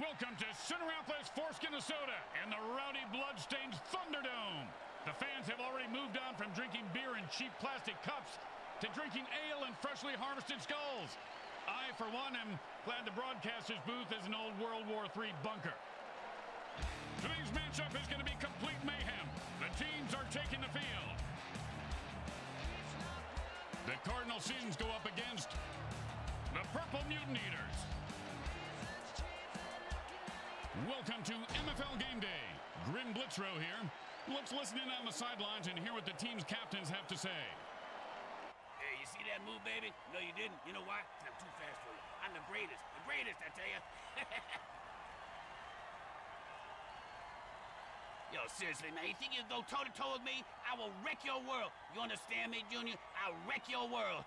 Welcome to Center Outlet's Foreskin of Soda and the rowdy bloodstained Thunderdome. The fans have already moved on from drinking beer in cheap plastic cups to drinking ale in freshly harvested skulls. I, for one, am glad the broadcaster's booth is an old World War III bunker. Today's matchup is going to be complete mayhem. The teams are taking the field. The Cardinal Sins go up against the Purple Mutant Eaters. Welcome to MFL Game Day. Grim Blitzrow here. Let's listen in on the sidelines and hear what the team's captains have to say. Hey, you see that move, baby? No, you didn't. You know why? 'Cause I'm too fast for you. I'm the greatest, I tell you. Yo, seriously, man, you think you can go toe-to-toe with me? I will wreck your world. You understand me, Junior? I'll wreck your world.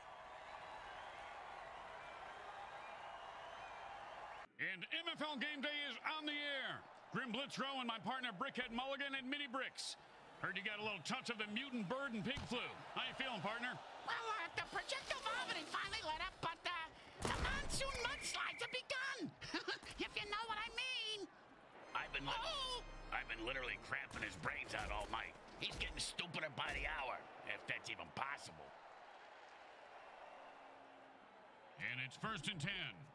And MFL Game Day is on the air. Grim Blitzrow and my partner Brickhead Mulligan and Mini Bricks. Heard you got a little touch of the mutant bird and pig flu. How you feeling, partner? Well, the projectile vomiting finally let up, but the monsoon mudslides have begun. If you know what I mean. I've been literally cramping his brains out all night. He's getting stupider by the hour, if that's even possible. And it's 1st and 10.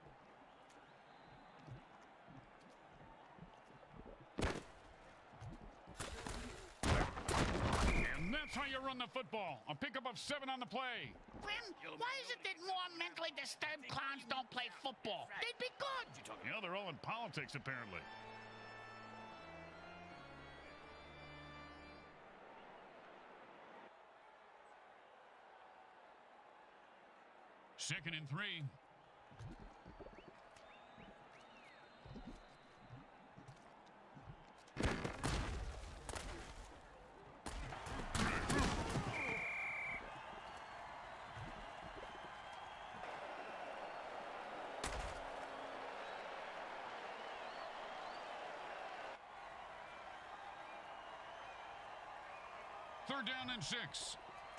And that's how you run the football. A pickup of 7 on the play. Grim, why is it that more mentally disturbed clowns don't play football? They'd be good. Yeah, they're all in politics, apparently. Second and 3. Third down and 6.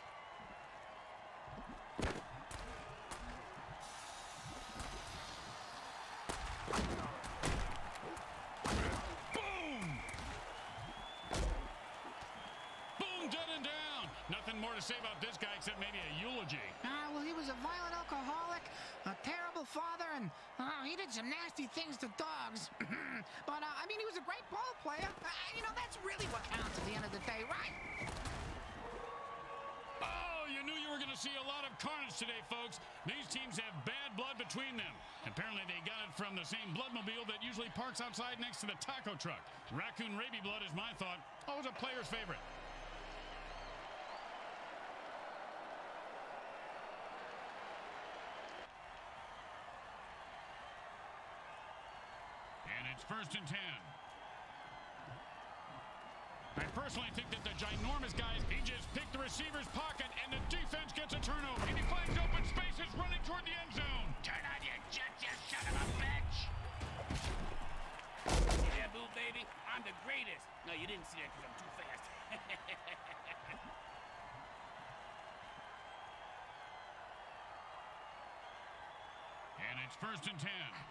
Nothing more to say about this guy except maybe a eulogy. Well, he was a violent alcoholic, a terrible father, and he did some nasty things to dogs. But, I mean, he was a great ball player. You know, that's really what counts at the end of the day, right? Oh, you knew you were going to see a lot of carnage today, folks. These teams have bad blood between them. Apparently, they got it from the same bloodmobile that usually parks outside next to the taco truck. Raccoon rabies blood is my thought. Always a player's favorite. And it's 1st and 10. I personally think that the ginormous guys, he just picked the receiver's pocket, and the defense gets a turnover. And he finds open spaces running toward the end zone. Turn on your jet, you son of a bitch! See that move, baby? I'm the greatest. No, you didn't see that because I'm too fast. And it's 1st and 10.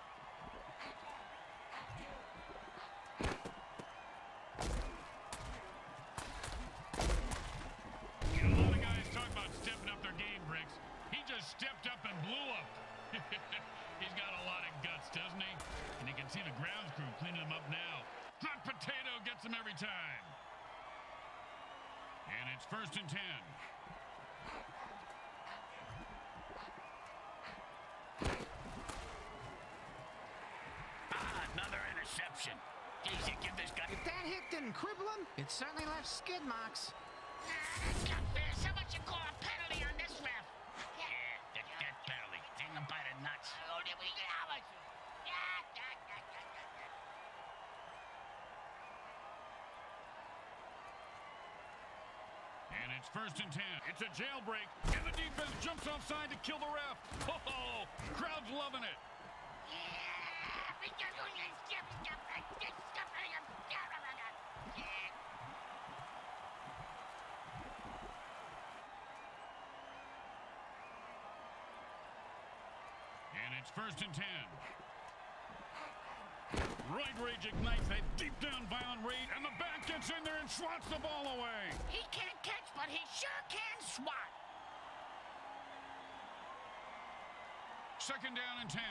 Stepping up their game, Bricks. He just stepped up and blew up. He's got a lot of guts, doesn't he? And you can see the grounds crew cleaning him up now. Hot potato gets him every time. And it's 1st and 10. Another interception. Geez, you give this guy... If that hit didn't cripple him, it certainly left skid marks. That's not fair. So much you call a penalty on this ref. Yeah, the death penalty. Hang him by the nuts. And it's 1st and 10. It's a jailbreak, and the defense jumps offside to kill the ref. Oh, crowd's loving it. And it's 1st and 10. Right rage ignites that deep down violent rage, and the back gets in there and swats the ball away. He can't catch, but he sure can swat. Second down and 10.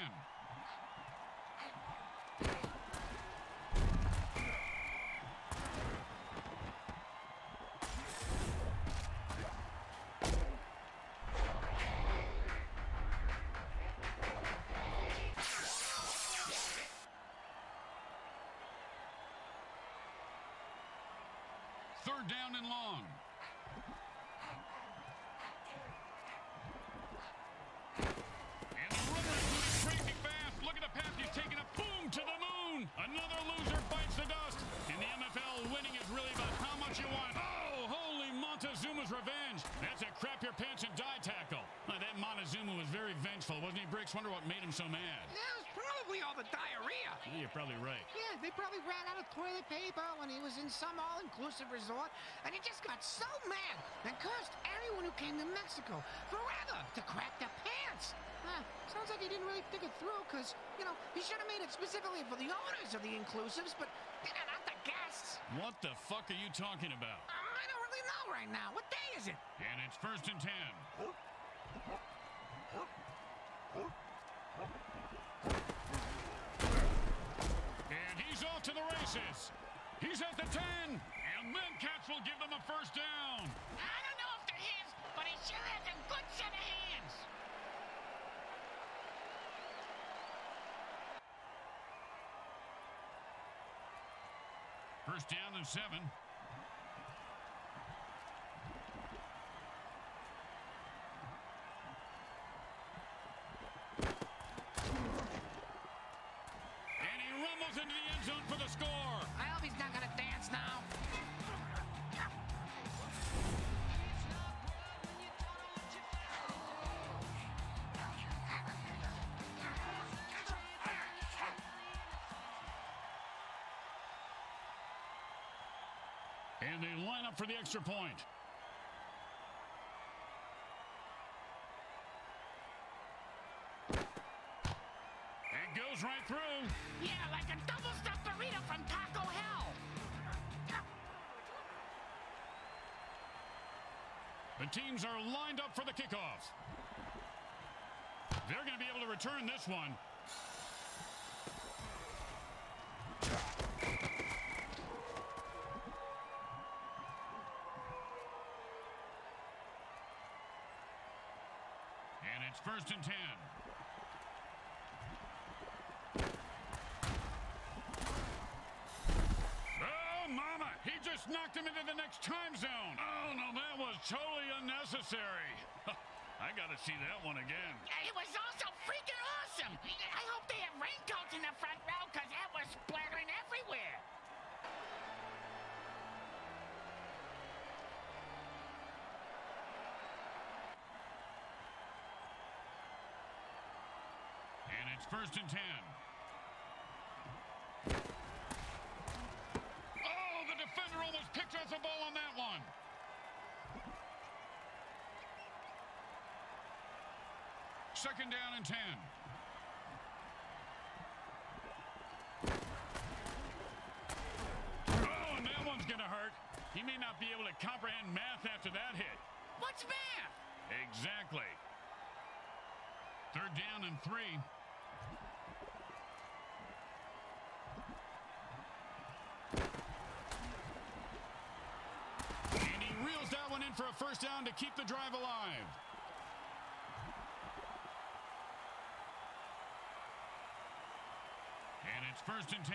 Third down and long. And the runner is moving crazy fast. Look at the path he's taking a boom to the moon. Another loser bites the dust. In the MFL, winning is really about how much you want. Oh, holy Montezuma's revenge. That's a crap your pants and die tackle. That Montezuma was very vengeful, wasn't he, Bricks? Wonder what made him so mad. Yeah, it was probably all the diarrhea. Yeah, you're probably right. Yeah, they probably ran out of toilet paper when he was in some all-inclusive resort, and he just got so mad and cursed anyone who came to Mexico forever to crap their pants. Sounds like he didn't really think it through, because, you know, he should have made it specifically for the owners of the inclusives, but not the guests. What the fuck are you talking about? I don't really know right now. What day is it? And it's first and 10. And he's off to the races. He's at the 10. And then Cats will give them a first down. I don't know if they're his, but he sure has a good set of hands. First down and 7. And he rumbles into the end zone for the score. I hope he's not gonna dance now. And they line up for the extra point. It goes right through. Yeah, like a double-stuffed burrito from Taco Hell. The teams are lined up for the kickoff. They're going to be able to return this one. And it's first and 10. Oh, mama! He just knocked him into the next time zone. Oh, no, that was totally unnecessary. I got to see that one again. It was also freaking awesome. I hope they have raincoats in the front row, because that was splattering everywhere. And it's first and 10. Oh, the defender almost picked off the ball on that one. Second down and 10. Oh, and that one's going to hurt. He may not be able to comprehend math after that hit. What's math? Exactly. Third down and 3. And he reels that one in for a first down to keep the drive alive. And it's first and 10.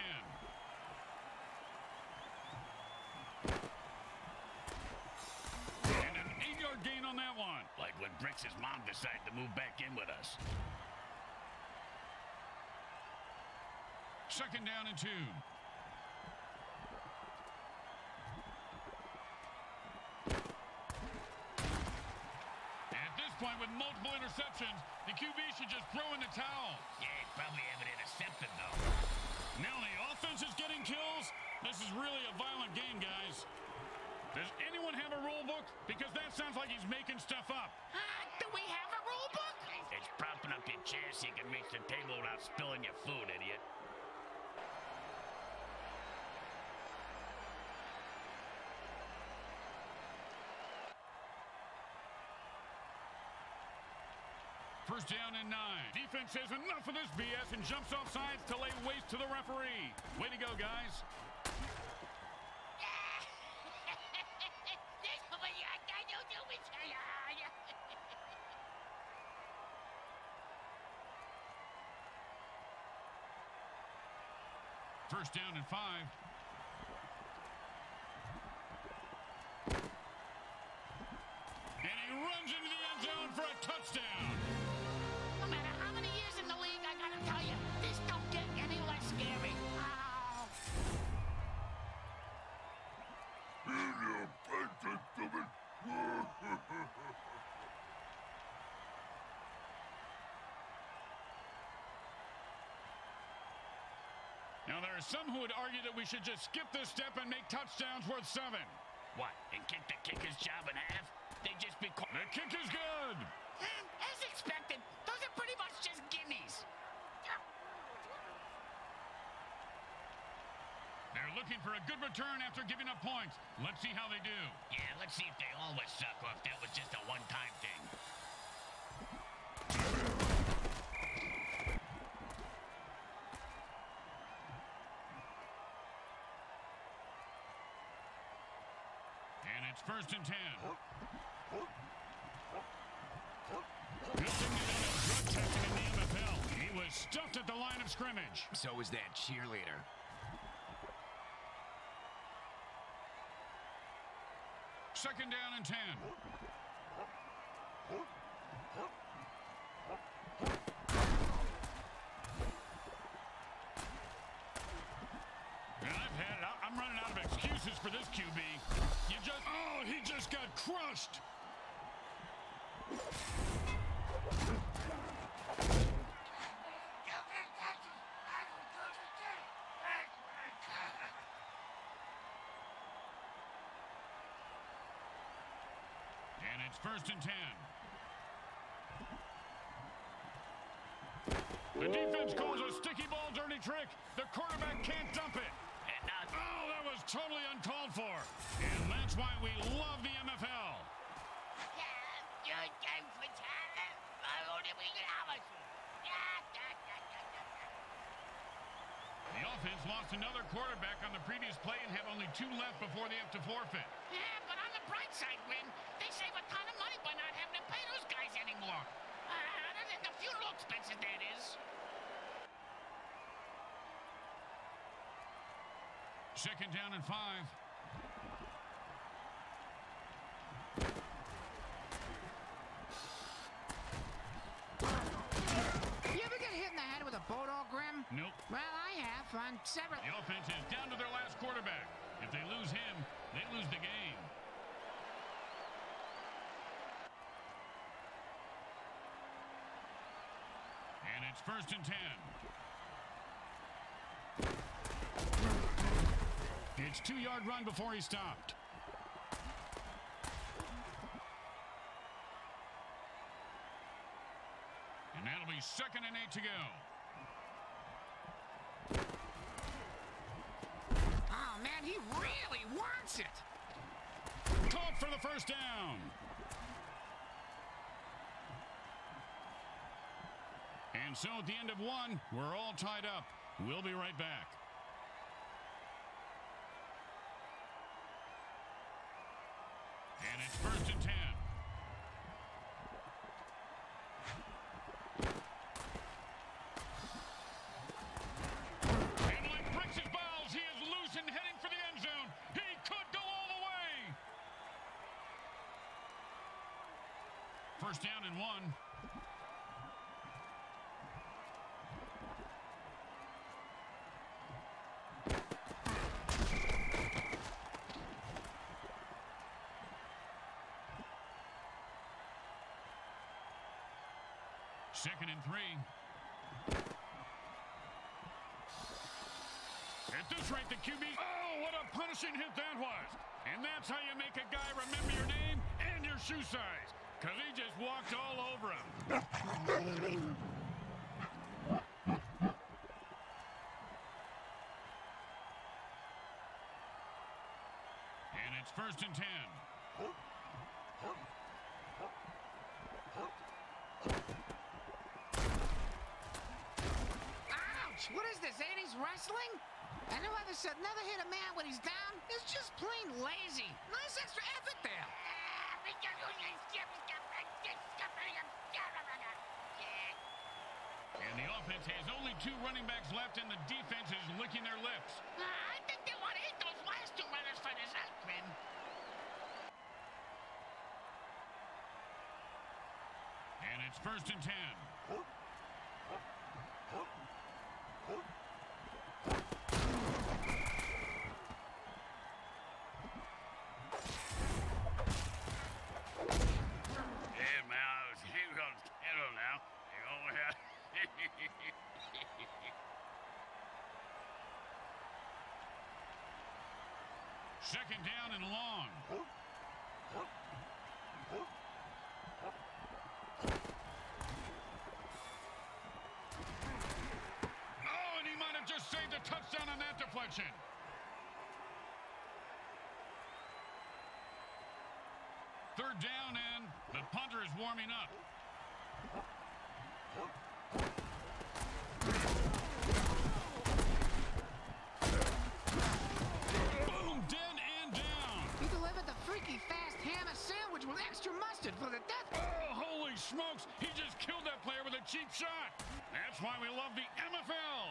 And an 8-yard gain on that one. Like when Bricks' mom decided to move back in with us. Second down and 2. At this point, with multiple interceptions, the QB should just throw in the towel. Yeah, he'd probably have it intercepted, though. Now the offense is getting kills. This is really a violent game, guys. Does anyone have a rule book? Because that sounds like he's making stuff up. Do we have a rule book? It's propping up your chair so you can reach the table without spilling your food, idiot. First down and 9. Defense says enough of this BS and jumps off sides to lay waste to the referee. Way to go, guys. First down and 5. And he runs into the end zone for a touchdown. No matter how many years in the league, I gotta tell you, this don't get any less scary. Oh. Now, there are some who would argue that we should just skip this step and make touchdowns worth 7. What, and kick the kicker's job in half? They just be called. The kick is good. As expected, those are pretty much just gimmies. They're looking for a good return after giving up points. Let's see how they do. Yeah, let's see if they always suck or if that was just a one-time thing. And it's first and 10. Good thing they don't have drug testing in the MFL. He was stuffed at the line of scrimmage. So was that cheerleader. Second down and 10. And I've had it. I'm running out of excuses for this QB. Oh, he just got crushed. And it's first and 10. The defense calls a sticky ball dirty trick. The quarterback can't dump it. And now, Oh, that was totally uncalled for. And that's why we love the MFL. The offense lost another quarterback on the previous play and have only 2 left before they have to forfeit. yeah, but on the bright side, Win, they save a ton of money by not having to pay those guys anymore. Other than the funeral expenses, that is. Second down and 5. You ever get hit in the head with a boat all grim? Nope. Well, I have on several. The offense is down to their last quarterback. If they lose him, they lose the game. And it's first and 10. It's 2-yard run before he stopped. And that'll be second and 8 to go. Oh, man, he really wants it. Caught for the first down. And so at the end of 1, we're all tied up. We'll be right back. And it's first and 10. And like bricks his balls, he is loose and heading for the end zone. He could go all the way. First down and 1. Second and 3. At this rate, the QB... Oh, what a punishing hit that was. And that's how you make a guy remember your name and your shoe size. Because he just walked all over him. And it's first and 10. match. What is this, 80s wrestling? And whoever said never hit a man when he's down is just plain lazy. Nice extra effort there. And the offense has only 2 running backs left, and the defense is licking their lips. I think they want to hit those last 2 runners for this out, Grim. And it's 1st and 10. Second down and long. Oh, and he might have just saved a touchdown on that deflection. Third down, and the punter is warming up. Smokes, he just killed that player with a cheap shot. That's why we love the MFL.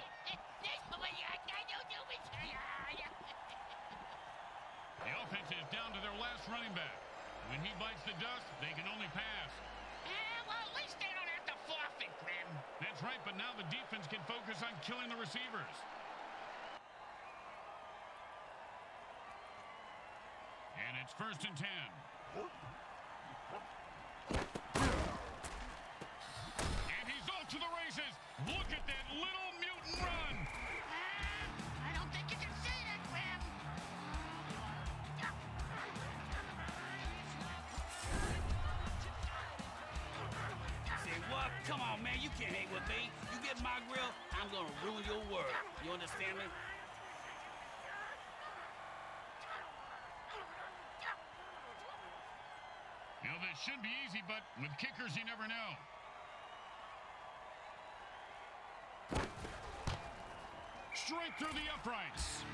The offense is down to their last running back. When he bites the dust, they can only pass. Well, at least they don't have to forfeit, Grim. That's right, but now the defense can focus on killing the receivers. And it's 1st and 10. To the races. Look at that little mutant run. I don't think you can say that, Grim. Say what? Come on, man. You can't hang with me. You get my grill, I'm going to ruin your world. You understand me? You know, this should be easy, but with kickers, you never know. Straight through the uprights.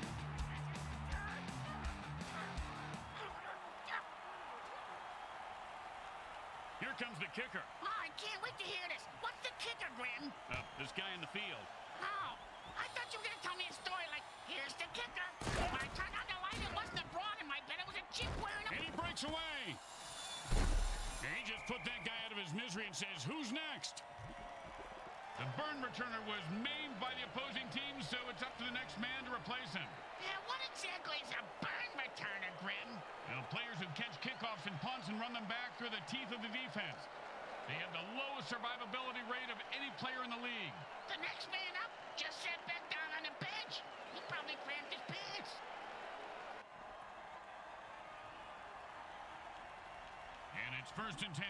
Here comes the kicker. Oh, I can't wait to hear this. What's the kicker, Grim? This guy in the field. Oh, I thought you were going to tell me a story like, here's the kicker. When I turned on the light, it wasn't a broad in my bed. It was a chip wearing a... And he breaks away. And he just put that guy out of his misery and says, who's next? The burn returner was maimed by the opposing team, so it's up to the next man to replace him. Yeah, what exactly is a burn returner, Grim? You know, players who catch kickoffs and punts and run them back through the teeth of the defense. They have the lowest survivability rate of any player in the league. The next man up just sat back down on the bench. He probably cramped his pants. And it's 1st and 10.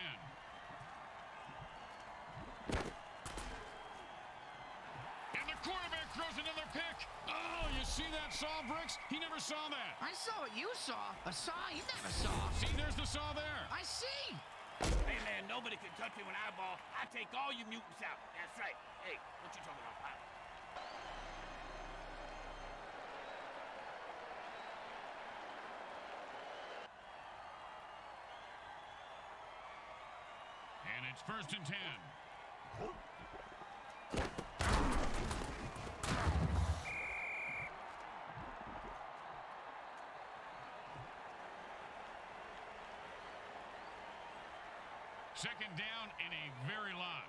Quarterback throws another pick. Oh, you see that saw, Bricks? He never saw that. I saw what you saw. A saw you never saw. See, there's the saw there. I see. Hey, man, nobody can touch me when I ball. I take all you mutants out. That's right. Hey, what you talking about, Pop? And it's 1st and 10. Second down in a very lot.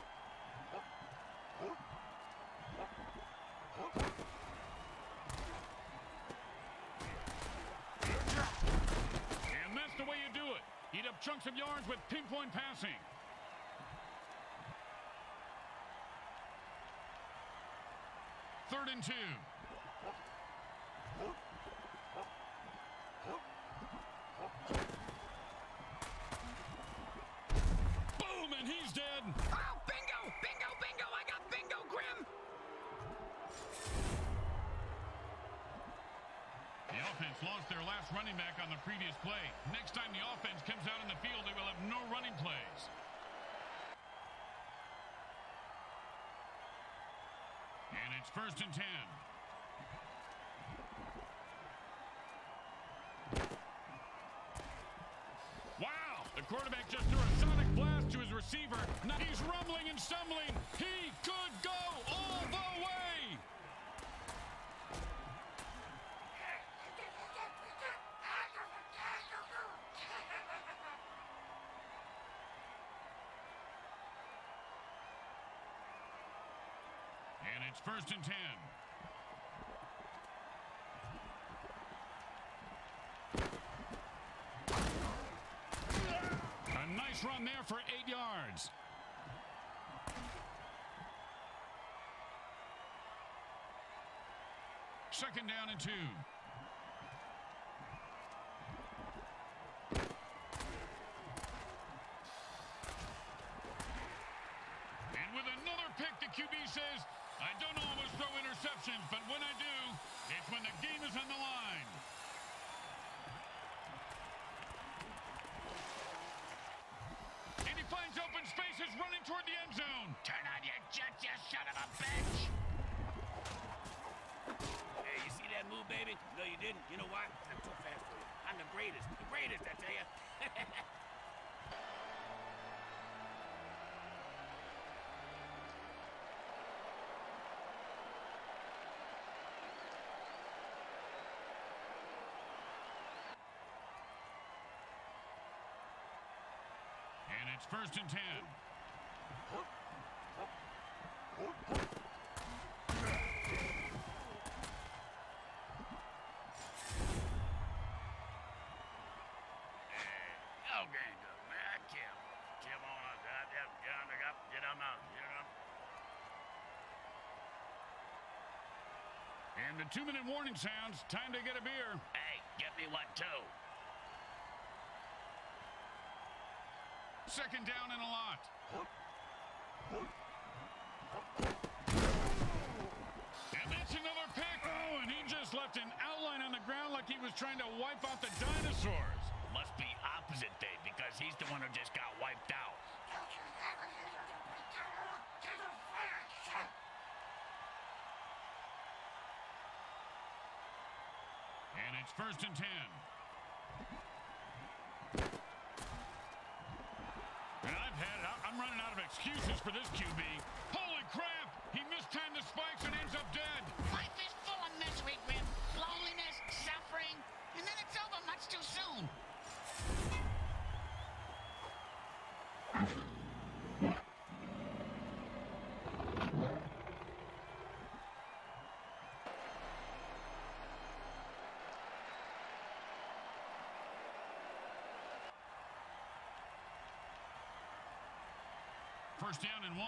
And that's the way you do it. Eat up chunks of yards with pinpoint passing. Third and 2. Boom, and he's dead. Oh, bingo! Bingo, bingo! I got bingo, Grim! The offense lost their last running back on the previous play. Next time the offense comes out in the field, they will have no running plays. And it's 1st and 10. Wow! The quarterback just threw a sonic blast to his receiver. Now he's rumbling and stumbling. He could go all the way! And it's 1st and 10. A nice run there for 8 yards. Second down and 2. And with another pick, the QB says, I don't always throw interceptions, but when I do, it's when the game is on the line. And he finds open spaces running toward the end zone. Turn on your jets, you son of a bitch! Hey, you see that move, baby? No, you didn't. You know why? I'm too fast for you. I'm the greatest. The greatest, I tell you. And it's 1st and 10. Okay, good, man. Kim on us. Get on out. And the 2-minute warning sounds. Time to get a beer. Hey, get me one, too. Second down and a lot. And that's another pick. Oh, and he just left an outline on the ground like he was trying to wipe out the dinosaurs. Must be opposite day because he's the one who just got wiped out. And it's 1st and 10. And I'm running out of excuses for this QB. Holy crap! He mistimed the spikes and ends up dead. Life is full of misery, Grim. Loneliness, suffering, and then it's over much too soon. First down and 1.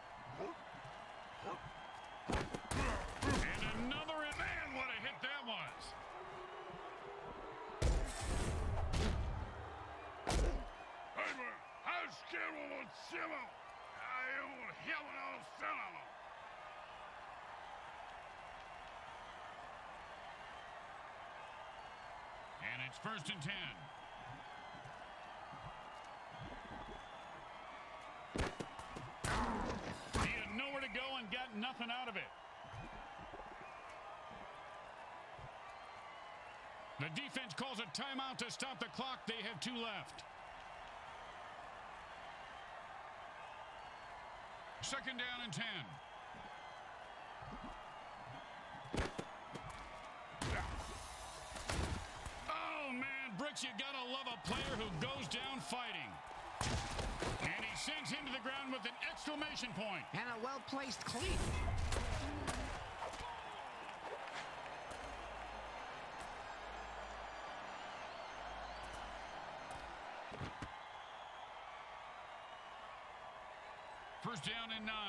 And another, man, what a hit that was. Hey, man, how's Cardinal on Simmo? I don't have an old And it's 1st and 10. Nowhere to go and got nothing out of it. The defense calls a timeout to stop the clock. They have 2 left. Second down and 10. Oh, man, Bricks, you gotta love a player who goes down fighting. And he sinks him to the ground with an exclamation point. And a well-placed cleat. First down and 9.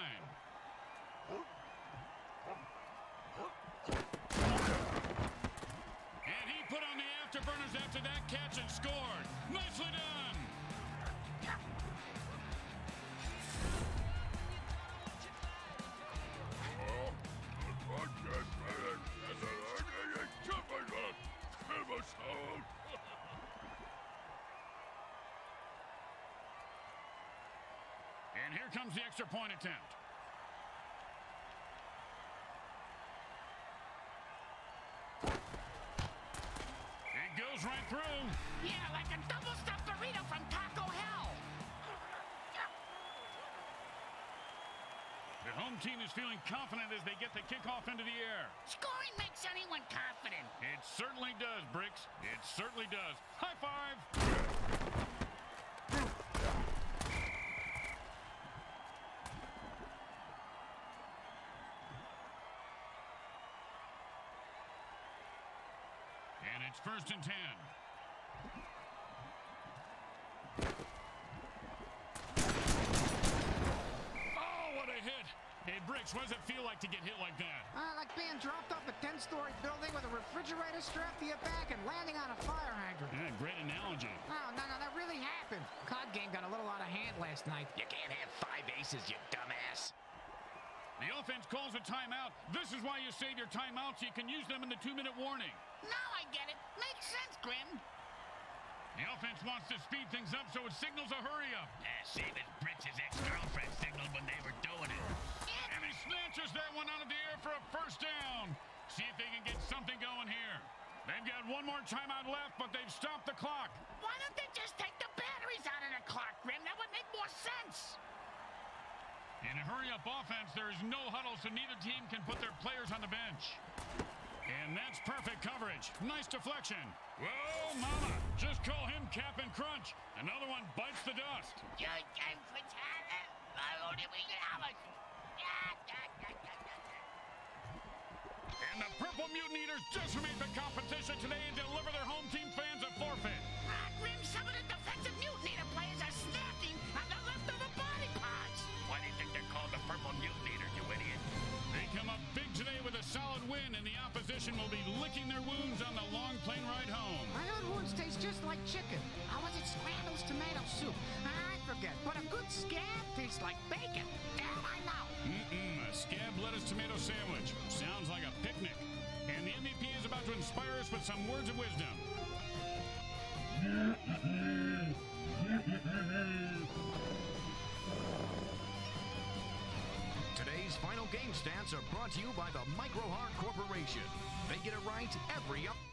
And he put on the afterburners after that catch and scored. Nicely done. And here comes the extra point attempt. through. Yeah, like a double-stuffed burrito from Taco Hell. The home team is feeling confident as they get the kickoff into the air. Scoring makes anyone confident. It certainly does, Bricks. It certainly does. High five. And it's 1st and 10. Oh, what a hit. Hey, Bricks, what does it feel like to get hit like that? Like being dropped off a 10-story building with a refrigerator strapped to your back and landing on a fire hydrant. Yeah, great analogy. Oh, no, that really happened. Card game got a little out of hand last night. You can't have 5 aces, you dumbass. The offense calls a timeout. This is why you save your timeouts so you can use them in the 2-minute warning. Now I get it. Makes sense, Grim. The offense wants to speed things up, so it signals a hurry-up. Same as Brits' ex-girlfriend signaled when they were doing it. And he snatches that one out of the air for a 1st down. See if they can get something going here. They've got one more timeout left, but they've stopped the clock. Why don't they just take the batteries out of the clock, Grim? That would make more sense. In a hurry-up offense, there is no huddle, so neither team can put their players on the bench. And that's perfect coverage. Nice deflection. Whoa, mama. Just call him Cap'n Crunch. Another one bites the dust. And the Purple Mutant Eaters decimate the competition today and deliver their home team fans a forfeit. Grim, some of the defensive Mutant Eater players are snacking on the leftover body parts. Why do you think they're called the Purple Mutant Eaters, you idiot? They come up big today with a solid win, and the opposition will be licking their wounds on the long plane ride home. I heard wounds taste just like chicken. How was it? Scrambles tomato soup. I forget. But a good scab tastes like bacon. Damn, I know. A scab lettuce tomato sandwich. Sounds like a picnic. And the MVP is about to inspire us with some words of wisdom. Today's final game stats are brought to you by the Micro Heart Corporation. They get it right every up.